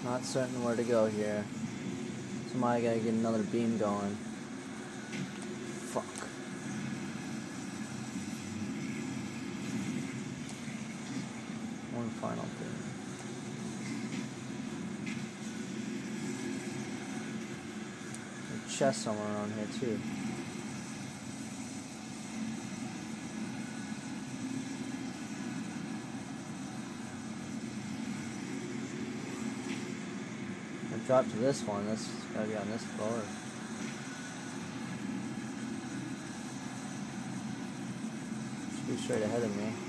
Not certain where to go here. Somebody gotta get another beam going. Fuck. One final beam. There's a chest somewhere around here too. Drop to this one. This gotta be on this floor. Should be straight ahead of me.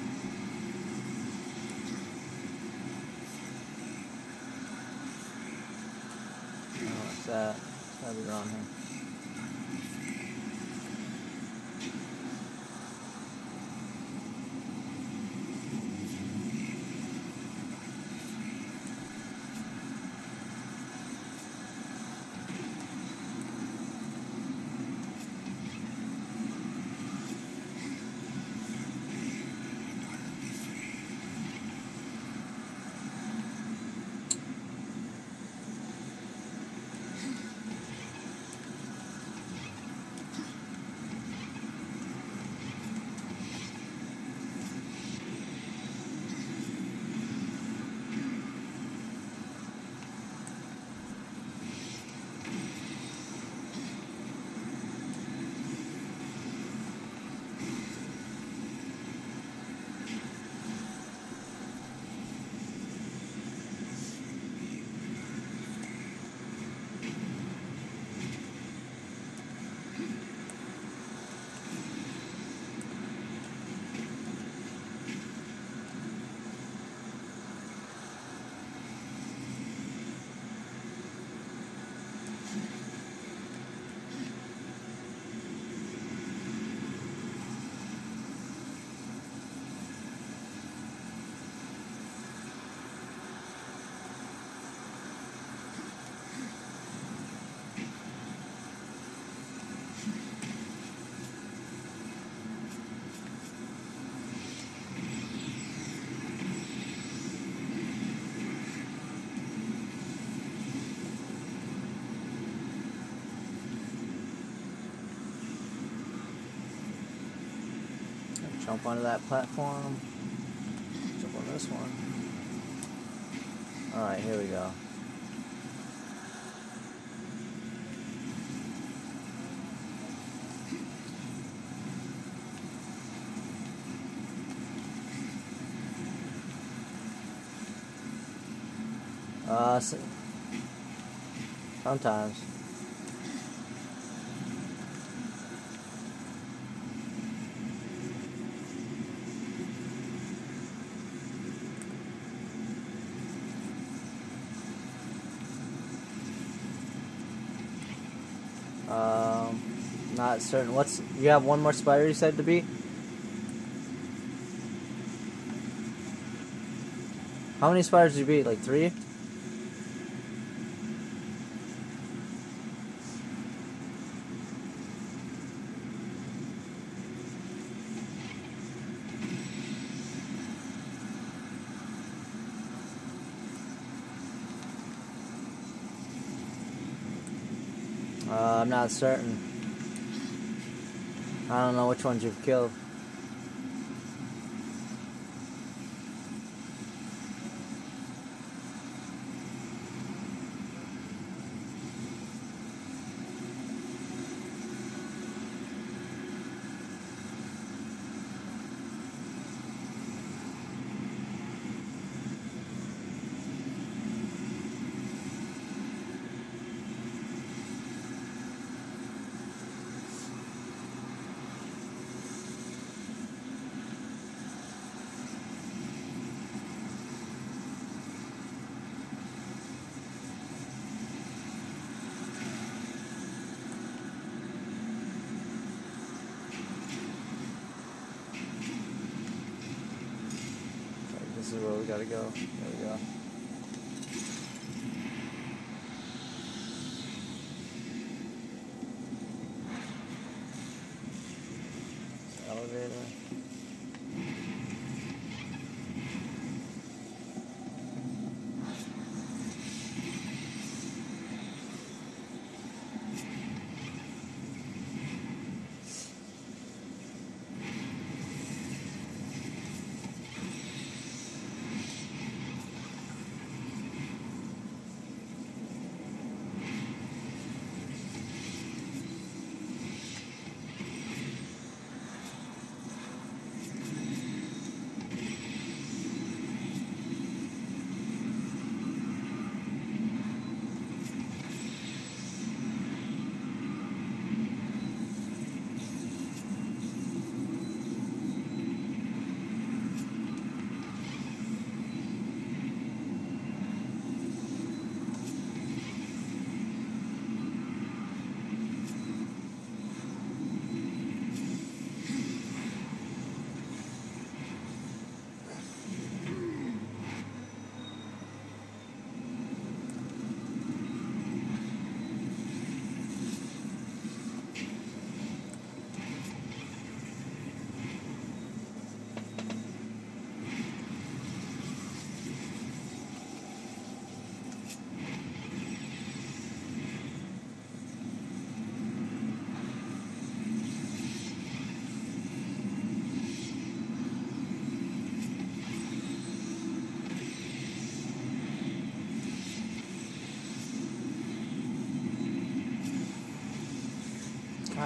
Oh, what's that? It's gotta be around here. Jump onto that platform. Jump on this one. Alright, here we go. Sometimes. Not certain. You have one more spider you said to beat? How many spiders did you beat? Like 3? I'm not certain. I don't know which ones you've killed. This is where we gotta go. There we go. Elevator.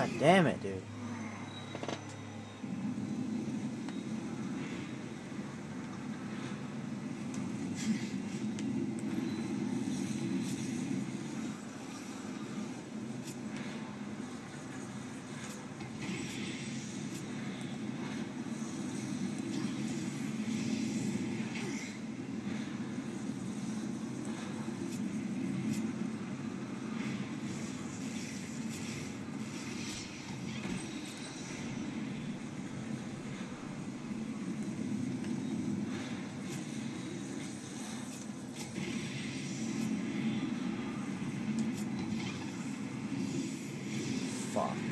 God damn it, dude. Fuck.